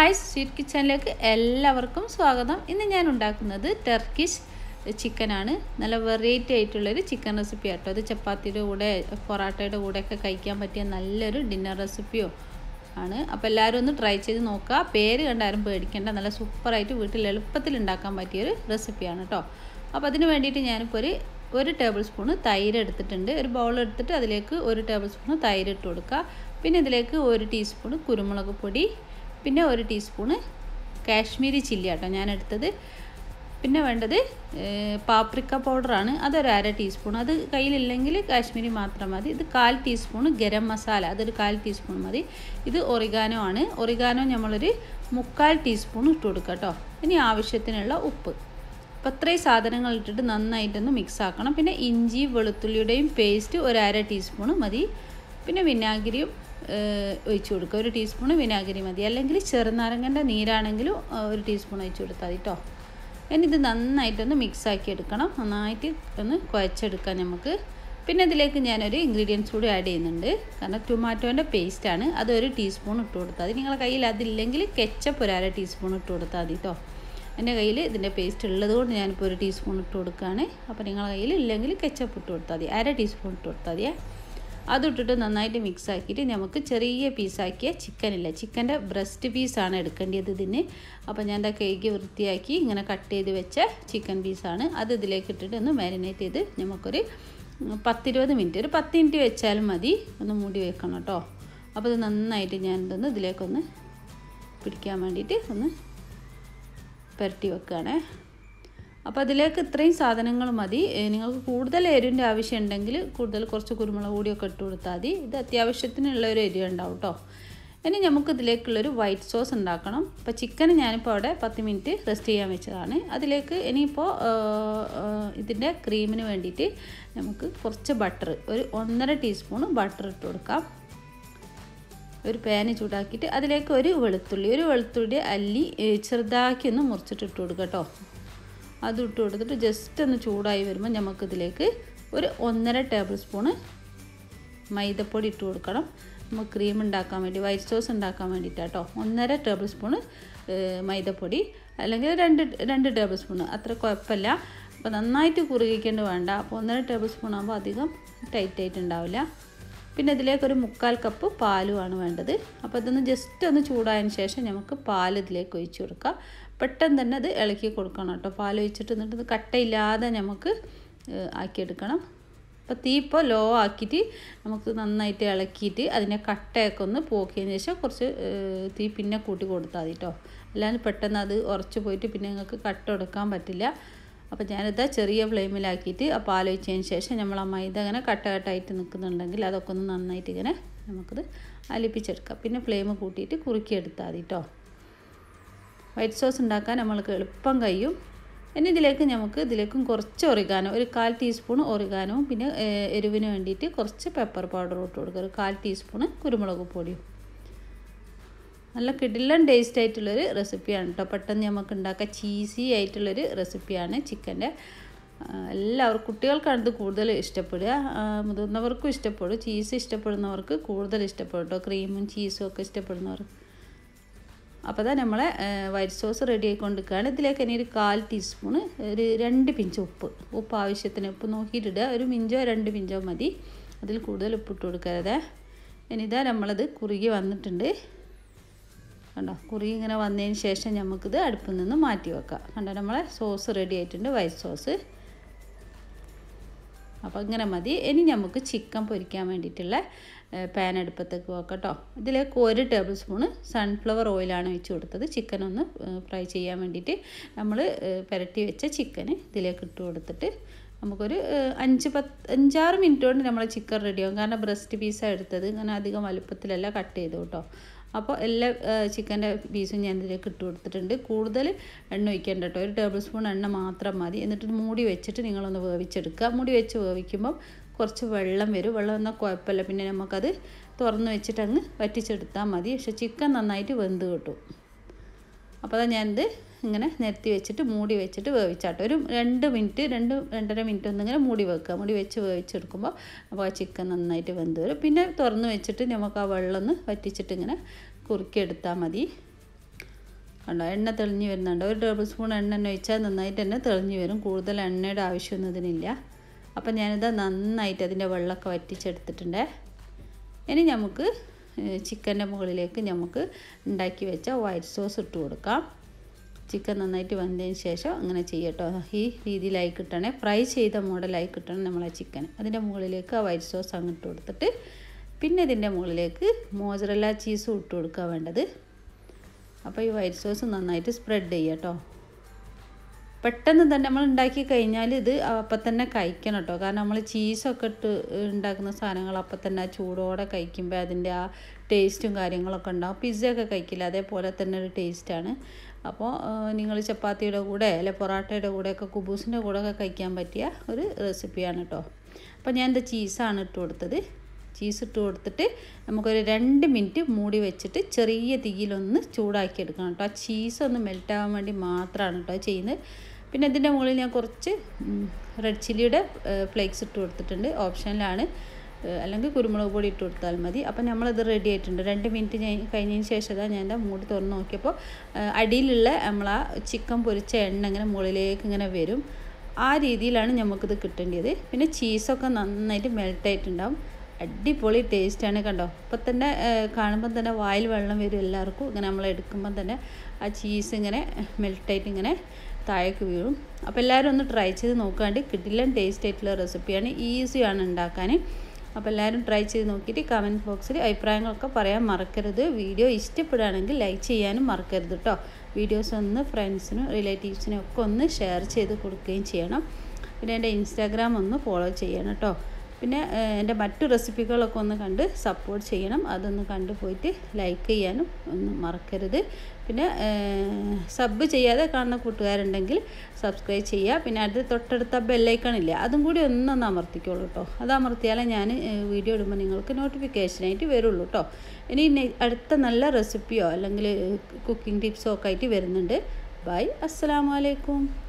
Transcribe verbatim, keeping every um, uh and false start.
Hi sweet കിച്ചണിലേക്ക് എല്ലാവർക്കും സ്വാഗതം. ഇന്ന് ഞാൻ ഉണ്ടാക്കുന്നത് ടർക്കിഷ് ചിക്കനാണ്. നല്ല വെറൈറ്റി ആയിട്ടുള്ളൊരു ചിക്കൻ റെസിപ്പി ആട്ടോ. അത് ചപ്പാത്തിയുടെ കൂടെ പൊറാട്ടയുടെ കൂടെയൊക്കെ കഴിക്കാൻ പറ്റിയ നല്ലൊരു ഡിന്നർ റെസിപ്പിയോ ആണ്. അപ്പോൾ എല്ലാവരും ഒന്ന് ട്രൈ ചെയ്ത് നോക്കുക. പേര് കണ്ടാരും പേടിക്കേണ്ട, നല്ല സൂപ്പറായിട്ട് വീട്ടിൽ എളുപ്പത്തിൽ ഉണ്ടാക്കാൻ പറ്റിയൊരു റെസിപ്പിയാണ് കേട്ടോ. അപ്പോൾ അതിന് വേണ്ടിയിട്ട് ഞാനിപ്പോൾ ഒരു ഒരു ടേബിൾ സ്പൂണ് തൈര് എടുത്തിട്ടുണ്ട്. ഒരു ബൗൾ എടുത്തിട്ട് അതിലേക്ക് ഒരു ടേബിൾ സ്പൂണ് തൈര് ഇട്ട് കൊടുക്കുക. പിന്നെ ഇതിലേക്ക് ഒരു ടീസ്പൂണ് കുരുമുളക് പൊടി, പിന്നെ ഒരു ടീസ്പൂണ് കാശ്മീരി ചില്ലി ആട്ടോ ഞാൻ എടുത്തത്. പിന്നെ വേണ്ടത് പാപ്രിക്ക പൗഡറാണ്, അതൊരു അര ടീസ്പൂൺ. അത് കയ്യിലില്ലെങ്കിൽ കാശ്മീരി മാത്രം മതി. ഇത് കാൽ ടീസ്പൂണ് ഗരം മസാല, അതൊരു കാൽ ടീസ്പൂൺ മതി. ഇത് ഒറിഗാനോ ആണ്. ഒറിഗാനോ നമ്മളൊരു മുക്കാൽ ടീസ്പൂൺ ഇട്ട് കൊടുക്കുക കേട്ടോ. ഇനി ആവശ്യത്തിനുള്ള ഉപ്പ്. അപ്പോൾ ഇത്രയും സാധനങ്ങൾ ഇട്ടിട്ട് നന്നായിട്ടൊന്ന് മിക്സ് ആക്കണം. പിന്നെ ഇഞ്ചി വെളുത്തുള്ളിയുടെയും പേസ്റ്റ് ഒരു അര ടീസ്പൂണ് മതി. പിന്നെ വിനാഗിരിയും ഒഴിച്ചു കൊടുക്കുക. ഒരു ടീസ്പൂണ് വിനാഗിരി മതി, അല്ലെങ്കിൽ ചെറുനാരങ്ങൻ്റെ നീരാണെങ്കിലും ഒരു ടീസ്പൂൺ ഒഴിച്ചു കൊടുത്താൽ മതി കേട്ടോ. ഇനി ഇത് നന്നായിട്ടൊന്ന് മിക്സാക്കി എടുക്കണം. നന്നായിട്ട് ഒന്ന് കുഴച്ചെടുക്കാം നമുക്ക്. പിന്നെ ഇതിലേക്ക് ഞാനൊരു ഇൻഗ്രീഡിയൻസ് കൂടി ആഡ് ചെയ്യുന്നുണ്ട്. കാരണം ടൊമാറ്റോൻ്റെ പേസ്റ്റാണ്, അതൊരു ടീസ്പൂൺ ഇട്ട് കൊടുത്താൽ മതി. നിങ്ങളുടെ കയ്യിൽ അതില്ലെങ്കിൽ കെച്ചപ്പ് ഒരു അര ടീസ്പൂൺ ഇട്ട് കൊടുത്താൽ മതി കേട്ടോ. എൻ്റെ കയ്യിൽ ഇതിൻ്റെ പേസ്റ്റ് ഉള്ളത് കൊണ്ട് ഞാനിപ്പോൾ ഒരു ടീസ്പൂൺ ഇട്ട് കൊടുക്കുകയാണ്. അപ്പോൾ നിങ്ങളുടെ കയ്യിൽ ഇല്ലെങ്കിൽ കെച്ചപ്പ് ഇട്ട് കൊടുത്താൽ മതി, അര ടീസ്പൂൺ ഇട്ട് കൊടുത്താൽ മതിയേ. അതിട്ടിട്ട് നന്നായിട്ട് മിക്സ് ആക്കിയിട്ട് നമുക്ക് ചെറിയ പീസാക്കിയ ചിക്കനില്ല, ചിക്കൻ്റെ ബ്രസ്റ്റ് പീസാണ് എടുക്കേണ്ടത് ഇതിന്. അപ്പോൾ ഞാൻ എന്താ കേക്ക് വൃത്തിയാക്കി ഇങ്ങനെ കട്ട് ചെയ്ത് വെച്ച ചിക്കൻ പീസാണ്. അത് ഇതിലേക്ക് ഇട്ടിട്ട് ഒന്ന് മാരിനേറ്റ് ചെയ്ത് നമുക്കൊരു പത്തിരുപത് മിനിറ്റ് ഒരു പത്ത് മിനിറ്റ് വെച്ചാലും മതി. ഒന്ന് മൂടി വെക്കണം കേട്ടോ. അപ്പോൾ ഇത് നന്നായിട്ട് ഞാൻ ഇതൊന്ന് ഇതിലേക്കൊന്ന് പിടിക്കാൻ വേണ്ടിയിട്ട് ഒന്ന് പുരട്ടി വെക്കുകയാണേ. അപ്പോൾ അതിലേക്ക് ഇത്രയും സാധനങ്ങൾ മതി. നിങ്ങൾക്ക് കൂടുതൽ എരിവിൻ്റെ ആവശ്യം ഉണ്ടെങ്കിൽ കൂടുതൽ കുറച്ച് കുരുമുളക് പൊടിയൊക്കെ ഇട്ട് കൊടുത്താൽ മതി. ഇത് അത്യാവശ്യത്തിനുള്ള ഒരു എരിവ് ഉണ്ടാവും കേട്ടോ. ഇനി നമുക്ക് ഇതിലേക്കുള്ളൊരു വൈറ്റ് സോസ് ഉണ്ടാക്കണം. അപ്പോൾ ചിക്കൻ ഞാനിപ്പോൾ അവിടെ പത്ത് മിനിറ്റ് റെസ്റ്റ് ചെയ്യാൻ വെച്ചതാണ്. അതിലേക്ക് ഇനിയിപ്പോൾ ഇതിൻ്റെ ക്രീമിന് വേണ്ടിയിട്ട് നമുക്ക് കുറച്ച് ബട്ടർ, ഒരു ഒന്നര ടീസ്പൂൺ ബട്ടർ ഇട്ട് കൊടുക്കാം. ഒരു പാന് ചൂടാക്കിയിട്ട് അതിലേക്ക് ഒരു വെളുത്തുള്ളി ഒരു വെളുത്തുള്ളി അല്ലി ചെറുതാക്കി ഒന്ന് മുറിച്ചിട്ട് ഇട്ട് കൊടുക്കുക കേട്ടോ. അത് ഇട്ട് കൊടുത്തിട്ട് ജസ്റ്റ് ഒന്ന് ചൂടായി വരുമ്പോൾ നമുക്കിതിലേക്ക് ഒരു ഒന്നര ടേബിൾ സ്പൂണ് മൈദപ്പൊടി ഇട്ട് കൊടുക്കണം. നമുക്ക് ക്രീം ഉണ്ടാക്കാൻ വേണ്ടി, വൈറ്റ് സോസ് ഉണ്ടാക്കാൻ വേണ്ടിയിട്ടാണ് കേട്ടോ. ഒന്നര ടേബിൾ സ്പൂണ് മൈദപ്പൊടി, അല്ലെങ്കിൽ രണ്ട് രണ്ട് ടേബിൾ സ്പൂണ്, അത്ര കുഴപ്പമില്ല. അപ്പോൾ നന്നായിട്ട് കുറുകിക്കേണ്ട വേണ്ട. അപ്പോൾ ഒന്നര ടേബിൾ സ്പൂൺ ആകുമ്പോൾ അധികം ടൈറ്റ് ആയിട്ട് ഉണ്ടാവില്ല. പിന്നെ ഇതിലേക്കൊരു മുക്കാൽ കപ്പ് പാലുമാണ് വേണ്ടത്. അപ്പോൾ ഇതൊന്ന് ജസ്റ്റ് ഒന്ന് ചൂടായതിന് ശേഷം നമുക്ക് പാൽ ഇതിലേക്ക് ഒഴിച്ച് കൊടുക്കാം. പെട്ടെന്ന് തന്നെ അത് ഇളക്കി കൊടുക്കണം കേട്ടോ. പാൽ ഒഴിച്ചിട്ട് എന്നിട്ട് കട്ടയില്ലാതെ നമുക്ക് ആക്കിയെടുക്കണം. അപ്പോൾ തീ ഇപ്പോൾ ലോ ആക്കിയിട്ട് നമുക്ക് നന്നായിട്ട് ഇളക്കിയിട്ട് അതിനെ കട്ടയൊക്കെ ഒന്ന് പോക്കിയതിന് ശേഷം കുറച്ച് തീ പിന്നെ കൂട്ടി കൊടുത്താൽ മതി കേട്ടോ. അല്ലാതെ പെട്ടെന്ന് അത് ഉറച്ച് പോയിട്ട് പിന്നെ നിങ്ങൾക്ക് കട്ട എടുക്കാൻ പറ്റില്ല. അപ്പോൾ ഞാനിതാ ചെറിയ ഫ്ലെയിമിലാക്കിയിട്ട് ആ പാലൊഴിച്ചതിന് ശേഷം നമ്മൾ ആ മൈദ അങ്ങനെ കട്ട കട്ടായിട്ട് നിൽക്കുന്നുണ്ടെങ്കിൽ അതൊക്കെ ഒന്ന് നന്നായിട്ട് ഇങ്ങനെ നമുക്കത് അലിപ്പിച്ചെടുക്കാം. പിന്നെ ഫ്ലെയിം കൂട്ടിയിട്ട് കുറുക്കിയെടുത്താൽ മതി കേട്ടോ. വൈറ്റ് സോസ് ഉണ്ടാക്കാൻ നമ്മൾക്ക് എളുപ്പം കഴിയും. ഇനി ഇതിലേക്ക് നമുക്ക് ഇതിലേക്കും കുറച്ച് ഒറിഗാനോ, ഒരു കാൽ ടീസ്പൂൺ ഒറിഗാനവും പിന്നെ എരിവിന് വേണ്ടിയിട്ട് കുറച്ച് പെപ്പർ പൗഡർ ഇട്ട് കൊടുക്കുക. ഒരു കാൽ ടീസ്പൂണ് കുരുമുളക് പൊടിയും. നല്ല കിടിലൻ ടേസ്റ്റ് ആയിട്ടുള്ളൊരു റെസിപ്പിയാണ് കേട്ടോ. പെട്ടെന്ന് നമുക്ക് ഉണ്ടാക്കാം. ചീസി ആയിട്ടുള്ളൊരു റെസിപ്പിയാണ് ചിക്കൻ്റെ. എല്ലാവർക്കും, കുട്ടികൾക്കാണ് ഇത് കൂടുതൽ ഇഷ്ടപ്പെടുക, മുതിർന്നവർക്കും ഇഷ്ടപ്പെടും. ചീസ് ഇഷ്ടപ്പെടുന്നവർക്ക് കൂടുതൽ ഇഷ്ടപ്പെടും കേട്ടോ, ക്രീമും ചീസും ഒക്കെ ഇഷ്ടപ്പെടുന്നവർ. അപ്പോൾ അതാ നമ്മളെ വൈറ്റ് സോസ് റെഡി ആയിക്കൊണ്ടിരിക്കുകയാണ്. ഇതിലേക്ക് ഇനി ഒരു കാൽ ടീസ്പൂണ് ഒരു രണ്ട് പിഞ്ച് ഉപ്പ് ഉപ്പ് ആവശ്യത്തിന് ഉപ്പ് നോക്കിയിട്ടിടുക. ഒരു മിഞ്ചോ രണ്ട് പിഞ്ചോ മതി, അതിൽ കൂടുതൽ ഉപ്പിട്ട് കൊടുക്കരുത്. ഇനിതാ നമ്മളത് കുറുകി വന്നിട്ടുണ്ട് കണ്ടോ. കുറുകി ഇങ്ങനെ വന്നതിന് ശേഷം നമുക്കിത് അടുപ്പിൽ നിന്ന് മാറ്റി വെക്കാം. കണ്ടോ, നമ്മളെ സോസ് റെഡി ആയിട്ടുണ്ട്, വൈറ്റ് സോസ്. അപ്പോൾ ഇങ്ങനെ മതി. ഇനി നമുക്ക് ചിക്കൻ പൊരിക്കാൻ വേണ്ടിയിട്ടുള്ള പാൻ അടുപ്പത്തേക്ക് വെക്കാം കേട്ടോ. ഇതിലേക്ക് ഒരു ടേബിൾ സ്പൂണ് സൺഫ്ലവർ ഓയിലാണ് ഒഴിച്ച് കൊടുത്തത്. ചിക്കൻ ഒന്ന് ഫ്രൈ ചെയ്യാൻ വേണ്ടിയിട്ട് നമ്മൾ പുരട്ടി വെച്ച ചിക്കന് ഇതിലേക്ക് ഇട്ട് കൊടുത്തിട്ട് നമുക്കൊരു അഞ്ച് പത്ത് അഞ്ചാറ് മിനിറ്റ് കൊണ്ട് നമ്മളെ ചിക്കൻ റെഡിയാകും. കാരണം ബ്രസ്റ്റ് പീസാണ് എടുത്തത്, ഇങ്ങനെ അധികം വലുപ്പത്തിലല്ല കട്ട് ചെയ്തു കേട്ടോ. അപ്പോൾ എല്ലാ ചിക്കൻ്റെ പീസും ഞാൻ ഇതിലേക്ക് ഇട്ട് കൊടുത്തിട്ടുണ്ട്. കൂടുതൽ എണ്ണ ഒഴിക്കേണ്ട കേട്ടോ, ഒരു ടേബിൾ സ്പൂൺ എണ്ണ മാത്രം മതി. എന്നിട്ട് മൂടി വെച്ചിട്ട് നിങ്ങളൊന്ന് വേവിച്ചെടുക്കുക. മൂടി വെച്ച് വേവിക്കുമ്പം കുറച്ച് വെള്ളം വരും. വെള്ളം വന്നാൽ കുഴപ്പമില്ല, പിന്നെ നമുക്കത് തുറന്ന് വെച്ചിട്ട് അങ്ങ് വറ്റിച്ചെടുത്താൽ മതി. പക്ഷേ ചിക്കൻ നന്നായിട്ട് വെന്ത് കിട്ടും. അപ്പോൾ അതാ ഞാനിത് ഇങ്ങനെ നിരത്തി വെച്ചിട്ട് മൂടി വെച്ചിട്ട് വേവിച്ചാട്ടോ. ഒരു രണ്ട് മിനിറ്റ് രണ്ട് രണ്ടര മിനിറ്റ് ഒന്നിങ്ങനെ മൂടി വെക്കുക. മൂടി വെച്ച് വേവിച്ചെടുക്കുമ്പോൾ അപ്പോൾ ആ ചിക്കൻ നന്നായിട്ട് വെന്ത് വരും. പിന്നെ തുറന്ന് വെച്ചിട്ട് നമുക്ക് ആ വെള്ളം ഒന്ന് വറ്റിച്ചിട്ട് ഇങ്ങനെ കുറുക്കിയെടുത്താൽ മതി. കണ്ടോ എണ്ണ തെളിഞ്ഞ് വരുന്നുണ്ട്. ഒരു ടേബിൾ സ്പൂൺ എണ്ണ തന്നെ ഒഴിച്ചാൽ നന്നായിട്ട് തന്നെ തെളിഞ്ഞ് വരും. കൂടുതൽ എണ്ണയുടെ ആവശ്യമൊന്നും ഇതിനില്ല. അപ്പം ഞാനിത് നന്നായിട്ട് അതിൻ്റെ വെള്ളമൊക്കെ വറ്റിച്ചെടുത്തിട്ടുണ്ട്. ഇനി നമുക്ക് ചിക്കൻ്റെ മുകളിലേക്ക് നമുക്ക് ഉണ്ടാക്കി വെച്ച വൈറ്റ് സോസ് ഇട്ട് കൊടുക്കാം. ചിക്കൻ നന്നായിട്ട് വെന്തതിന് ശേഷം അങ്ങനെ ചെയ്യട്ടോ. ഈ രീതിയിലായി കിട്ടണേ, ഫ്രൈ ചെയ്ത മോഡലായി കിട്ടണം നമ്മളെ ചിക്കൻ. അതിൻ്റെ മുകളിലേക്ക് ആ വൈറ്റ് സോസ് അങ്ങോട്ട് കൊടുത്തിട്ട് പിന്നെ ഇതിൻ്റെ മുകളിലേക്ക് മോസറല്ല ചീസും ഇട്ട് കൊടുക്കുക വേണ്ടത്. അപ്പോൾ ഈ വൈറ്റ് സോസ് നന്നായിട്ട് സ്പ്രെഡ് ചെയ്യട്ടോ. പെട്ടെന്ന് തന്നെ നമ്മൾ ഉണ്ടാക്കി കഴിഞ്ഞാൽ ഇത് അപ്പം തന്നെ കഴിക്കണം കേട്ടോ. കാരണം നമ്മൾ ചീസൊക്കെ ഇട്ട് ഉണ്ടാക്കുന്ന സാധനങ്ങൾ അപ്പം തന്നെ ചൂടോടെ കഴിക്കുമ്പോൾ അതിൻ്റെ ആ ടേസ്റ്റും കാര്യങ്ങളൊക്കെ ഉണ്ടാവും. പിസ്സയൊക്കെ കഴിക്കില്ല, അതേപോലെ തന്നെ ഒരു ടേസ്റ്റാണ്. അപ്പോൾ നിങ്ങൾ ചപ്പാത്തിയുടെ കൂടെ അല്ലെ പൊറാട്ടയുടെ കൂടെയൊക്കെ കുബൂസിൻ്റെ കൂടെയൊക്കെ കഴിക്കാൻ പറ്റിയ ഒരു റെസിപ്പിയാണ് കേട്ടോ. അപ്പോൾ ഞാൻ എന്താ ചീസാണ് ഇട്ട് കൊടുത്തത്. ചീസ് ഇട്ട് കൊടുത്തിട്ട് നമുക്കൊരു രണ്ട് മിനിറ്റ് മൂടി വെച്ചിട്ട് ചെറിയ തീയിലൊന്ന് ചൂടാക്കി എടുക്കണം കേട്ടോ. ആ ചീസ് ഒന്ന് മെൽറ്റാകാൻ വേണ്ടി മാത്രമാണ് കേട്ടോ ചെയ്യുന്നത്. പിന്നെ ഇതിൻ്റെ മുകളിൽ ഞാൻ കുറച്ച് റെഡ് ചില്ലിയുടെ ഫ്ലേക്സ് ഇട്ട് കൊടുത്തിട്ടുണ്ട്. ഓപ്ഷനിലാണ്, അല്ലെങ്കിൽ കുരുമുളക് പൊടി ഇട്ട് കൊടുത്താൽ മതി. അപ്പം നമ്മളത് റെഡി ആയിട്ടുണ്ട്. രണ്ട് മിനിറ്റ് ഞാൻ കഴിഞ്ഞതിന് ശേഷം ഞാൻ എൻ്റെ മൂടി തുറന്ന് നോക്കിയപ്പോൾ അടിയിലുള്ള നമ്മൾ ആ ചിക്കൻ പൊരിച്ച എണ്ണ ഇങ്ങനെ മുകളിലേക്ക് ഇങ്ങനെ വരും. ആ രീതിയിലാണ് നമുക്കിത് കിട്ടേണ്ടത്. പിന്നെ ചീസൊക്കെ നന്നായിട്ട് മെൽട്ടായിട്ടുണ്ടാവും. അടിപൊളി ടേസ്റ്റാണ് കണ്ടോ. ഇപ്പം തന്നെ കാണുമ്പം തന്നെ വായിൽ വെള്ളം വരും എല്ലാവർക്കും. ഇങ്ങനെ നമ്മൾ എടുക്കുമ്പം തന്നെ ആ ചീസ് ഇങ്ങനെ മെൽട്ടായിട്ട് ഇങ്ങനെ താഴേക്ക് വീഴും. അപ്പോൾ എല്ലാവരും ഒന്ന് ട്രൈ ചെയ്ത് നോക്കാണ്ട് കിടിലൻ ടേസ്റ്റ് ആയിട്ടുള്ള റെസിപ്പിയാണ്. ഈസിയാണ് ഉണ്ടാക്കാൻ. അപ്പോൾ എല്ലാവരും ട്രൈ ചെയ്ത് നോക്കിയിട്ട് കമൻറ്റ് ബോക്സിൽ അഭിപ്രായങ്ങളൊക്കെ പറയാൻ മറക്കരുത്. വീഡിയോ ഇഷ്ടപ്പെടുകയാണെങ്കിൽ ലൈക്ക് ചെയ്യാനും മറക്കരുത് കേട്ടോ. വീഡിയോസ് ഒന്ന് ഫ്രണ്ട്സിനും റിലേറ്റീവ്സിനും ഒക്കെ ഒന്ന് ഷെയർ ചെയ്ത് കൊടുക്കുകയും ചെയ്യണം. പിന്നെ എൻ്റെ ഇൻസ്റ്റാഗ്രാം ഒന്ന് ഫോളോ ചെയ്യണം കേട്ടോ. പിന്നെ എൻ്റെ മറ്റു റെസിപ്പികളൊക്കെ ഒന്ന് കണ്ട് സപ്പോർട്ട് ചെയ്യണം. അതൊന്ന് കണ്ടു പോയിട്ട് ലൈക്ക് ചെയ്യാനും ഒന്ന് മറക്കരുത്. പിന്നെ സബ് ചെയ്യാതെ കാണുന്ന കൂട്ടുകാരുണ്ടെങ്കിൽ സബ്സ്ക്രൈബ് ചെയ്യുക. പിന്നെ അത് തൊട്ടടുത്ത ബെല്ലൈക്കണില്ല, അതും കൂടി ഒന്നൊന്ന് അമർത്തിക്കോളൂ കേട്ടോ. അത് അമർത്തിയാലേ ഞാൻ വീഡിയോ ഇടുമ്പോൾ നിങ്ങൾക്ക് നോട്ടിഫിക്കേഷനായിട്ട് വരുള്ളൂ കേട്ടോ. ഇനി അടുത്ത നല്ല റെസിപ്പിയോ അല്ലെങ്കിൽ കുക്കിംഗ് ടിപ്സോ ഒക്കെ ആയിട്ട് വരുന്നുണ്ട്. ബൈ, അസ്സലാമു അലൈക്കും.